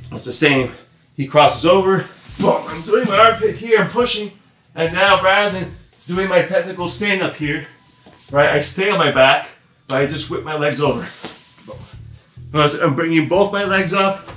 It's the same. He crosses over, boom, I'm doing my armpit here, I'm pushing, and now rather than doing my technical stand up here, right, I stay on my back, but I just whip my legs over. Boom. I'm bringing both my legs up,